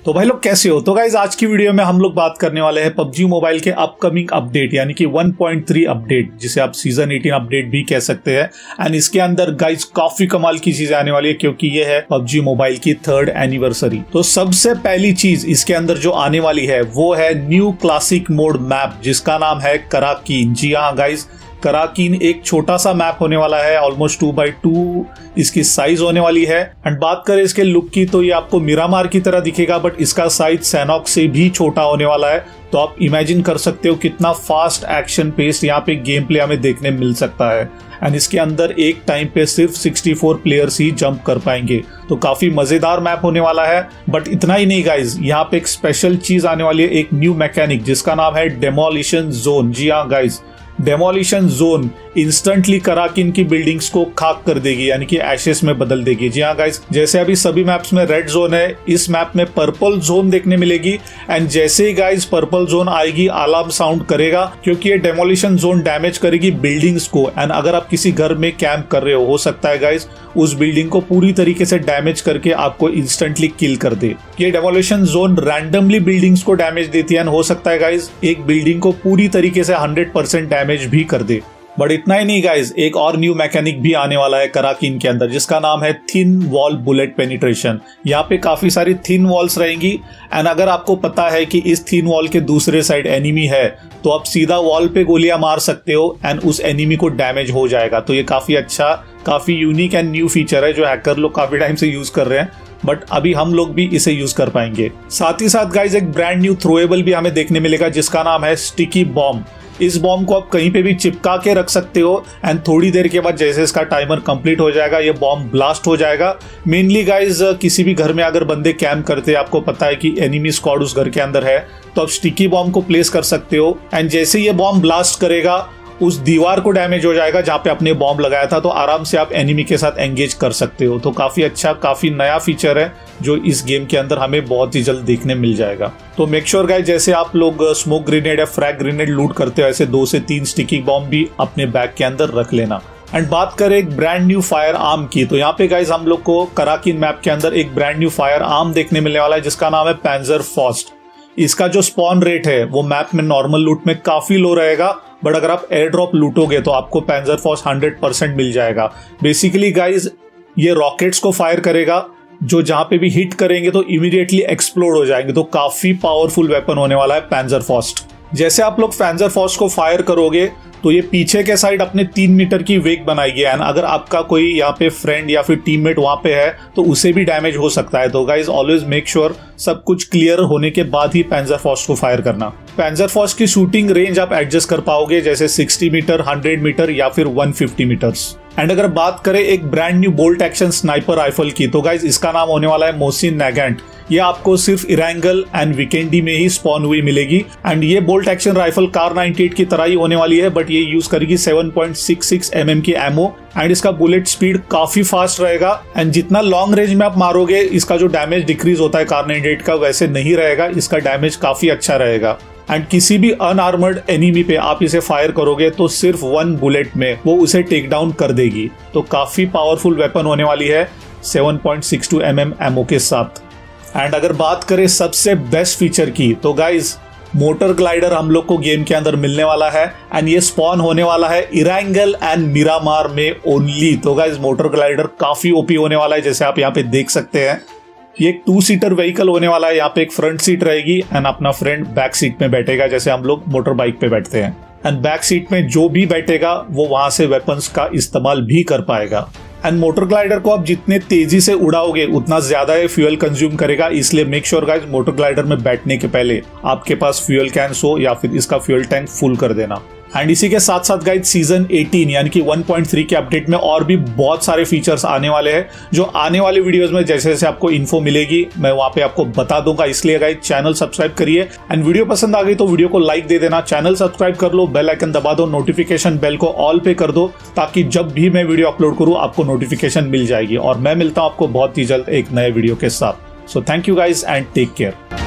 तो भाई लोग कैसे हो। तो गाइज आज की वीडियो में हम लोग बात करने वाले हैं पबजी मोबाइल के अपकमिंग अपडेट यानी कि 1.3 अपडेट, जिसे आप सीजन 18 अपडेट भी कह सकते हैं। एंड इसके अंदर गाइज काफी कमाल की चीजें आने वाली है क्योंकि ये है पबजी मोबाइल की 3rd एनिवर्सरी। तो सबसे पहली चीज इसके अंदर जो आने वाली है वो है न्यू क्लासिक मोड मैप, जिसका नाम है कराकीन। जी हाँ गाइज, कराकीन एक छोटा सा मैप होने वाला है, ऑलमोस्ट 2x2 इसकी साइज होने वाली है। एंड बात करें इसके लुक की तो ये आपको मिरामार की तरह दिखेगा, बट इसका साइज सैनॉक से भी छोटा होने वाला है। तो आप इमेजिन कर सकते हो कितना फास्ट एक्शन पेस यहाँ पे गेम प्ले हमें देखने मिल सकता है। एंड इसके अंदर एक टाइम पे सिर्फ 64 प्लेयर्स ही जंप कर पाएंगे। तो काफी मजेदार मैप होने वाला है। बट इतना ही नहीं गाइज, यहाँ पे एक स्पेशल चीज आने वाली है, एक न्यू मैकेनिक जिसका नाम है डेमोलिशन जोन। जी हाँ guys, demolition zone instantly Karakin की बिल्डिंग्स को खाक कर देगी यानी कि एशेस में बदल देगी। जी हाँ गाइस, जैसे अभी सभी मैप्स में रेड जोन है, इस मैप में पर्पल जोन देखने मिलेगी। एंड जैसे ही गाइस पर्पल जोन आएगी अलार्म साउंड करेगा क्योंकि ये डेमोलिशन जोन डैमेज करेगी बिल्डिंग्स को। एंड अगर आप किसी घर में कैंप कर रहे हो सकता है गाइस उस बिल्डिंग को पूरी तरीके से डैमेज करके आपको इंस्टेंटली किल कर दे। ये डेमोलिशन जोन रैंडमली बिल्डिंग्स को डैमेज देती है एंड हो सकता है गाइस एक बिल्डिंग को पूरी तरीके से 100% डैमेज भी कर दे। बट इतना ही नहीं गाइज, एक और न्यू मैकेनिक भी आने वाला है कराकीन के अंदर जिसका नाम है थिन वॉल बुलेट पेनिट्रेशन। यहाँ पे काफी सारी थिन वॉल्स रहेंगी। एंड अगर आपको पता है कि इस थिन वॉल के दूसरे साइड एनिमी है तो आप सीधा वॉल पे गोलियां मार सकते हो एंड उस एनिमी को डैमेज हो जाएगा। तो ये काफी अच्छा, काफी यूनिक एंड न्यू फीचर है जो हैकर लोग काफी टाइम से यूज कर रहे हैं, बट अभी हम लोग भी इसे यूज कर पाएंगे। साथ ही साथ गाइज एक ब्रांड न्यू थ्रोएबल भी हमें देखने मिलेगा जिसका नाम है स्टिकी बॉम्ब। इस बॉम्ब को आप कहीं पे भी चिपका के रख सकते हो एंड थोड़ी देर के बाद जैसे इसका टाइमर कंप्लीट हो जाएगा ये बॉम्ब ब्लास्ट हो जाएगा। मेनली गाइज किसी भी घर में अगर बंदे कैंप करते हैं, आपको पता है कि एनिमी स्क्वाड उस घर के अंदर है, तो आप स्टिकी बॉम्ब को प्लेस कर सकते हो। एंड जैसे ये बॉम्ब ब्लास्ट करेगा उस दीवार को डैमेज हो जाएगा जहां पे आपने बॉम्ब लगाया था, तो आराम से आप एनिमी के साथ एंगेज कर सकते हो। तो काफी अच्छा, काफी नया फीचर है जो इस गेम के अंदर हमें बहुत ही जल्द देखने मिल जाएगा। तो मेक श्योर गाइस, जैसे आप लोग स्मोक ग्रेनेड या फ्रैग ग्रेनेड लूट करते हो ऐसे 2 से 3 स्टिकी बॉम्ब भी अपने बैग के अंदर रख लेना। एंड बात करें एक ब्रांड न्यू फायर आर्म की, तो यहाँ पे गाइज हम लोग को कराकीन मैप के अंदर एक ब्रांड न्यू फायर आर्म देखने मिलने वाला है जिसका नाम है पैंजर फॉस्ट। इसका जो स्पॉन रेट है वो मैप में नॉर्मल लूट में काफी लो रहेगा, बट अगर आप एयर ड्रॉप लूटोगे तो आपको पैंजर फोर्स 100% मिल जाएगा। बेसिकली गाइज ये रॉकेट्स को फायर करेगा जो जहां पे भी हिट करेंगे तो इमीडिएटली एक्सप्लोड हो जाएंगे। तो काफी पावरफुल वेपन होने वाला है पैंजर फोर्स। जैसे आप लोग पैंजर फोर्स को फायर करोगे तो ये पीछे के साइड अपने 3 मीटर की वेग बनाएगी एंड अगर आपका कोई यहाँ पे फ्रेंड या फिर टीममेट वहां पे है तो उसे भी डैमेज हो सकता है। तो गाइज ऑलवेज मेक श्योर सब कुछ क्लियर होने के बाद ही पैंजर फोर्स को फायर करना। पैंजर फोर्स की शूटिंग रेंज आप एडजस्ट कर पाओगे जैसे 60 मीटर, 100 मीटर या फिर 150 मीटर्स। एंड अगर बात करें एक brand new bolt action sniper rifle की, तो गाइज इसका नाम होने वाला है मोहसिन नैगेंट। ये आपको सिर्फ इरांगल एंड वीकेंडी में ही स्पॉन हुई मिलेगी। एंड ये बोल्ट एक्शन राइफल कार 98 की तरह ही होने वाली है, बट ये यूज करेगी 7.66 mm की एमओ। एंड इसका बुलेट स्पीड काफी फास्ट रहेगा एंड जितना लॉन्ग रेंज में आप मारोगे इसका जो डैमेज डिक्रीज होता है कार 98 का वैसे नहीं रहेगा, इसका डैमेज काफी अच्छा रहेगा। एंड किसी भी अनआर्मर्ड एनिमी पे आप इसे फायर करोगे तो सिर्फ 1 बुलेट में वो उसे टेक डाउन कर देगी। तो काफी पावरफुल वेपन होने वाली है 7.62 mm एमओ के साथ। एंड अगर बात करें सबसे बेस्ट फीचर की, तो गाइज मोटर ग्लाइडर हम लोग को गेम के अंदर मिलने वाला है एंड ये स्पॉन होने वाला है इरांगल एंड मिरामार में ओनली। तो गाइज मोटर ग्लाइडर काफी ओपी होने वाला है, जैसे आप यहाँ पे देख सकते हैं। ये एक 2 सीटर व्हीकल होने वाला है, यहाँ पे एक फ्रंट सीट रहेगी एंड अपना फ्रेंड बैक सीट में बैठेगा जैसे हम लोग मोटर बाइक पे बैठते हैं। एंड बैक सीट में जो भी बैठेगा वो वहां से वेपन्स का इस्तेमाल भी कर पाएगा। एंड मोटर ग्लाइडर को आप जितने तेजी से उड़ाओगे उतना ज्यादा ये फ्यूल कंज्यूम करेगा, इसलिए make sure guys motor glider में बैठने के पहले आपके पास फ्यूल कैंस हो या फिर इसका फ्यूल टैंक फुल कर देना। एंड इसी के साथ साथ गाइस सीजन 18 यानी कि 1.3 के अपडेट में और भी बहुत सारे फीचर्स आने वाले हैं जो आने वाले वीडियोस में जैसे जैसे आपको इन्फो मिलेगी मैं वहां पे आपको बता दूंगा। इसलिए गाइस चैनल सब्सक्राइब करिए एंड वीडियो पसंद आ गई तो वीडियो को लाइक दे देना, चैनल सब्सक्राइब कर लो, बेल आइकन दबा दो, नोटिफिकेशन बेल को ऑल पे कर दो ताकि जब भी मैं वीडियो अपलोड करूं आपको नोटिफिकेशन मिल जाएगी। और मैं मिलता हूं आपको बहुत ही जल्द एक नए वीडियो के साथ। So thank you guys and take care.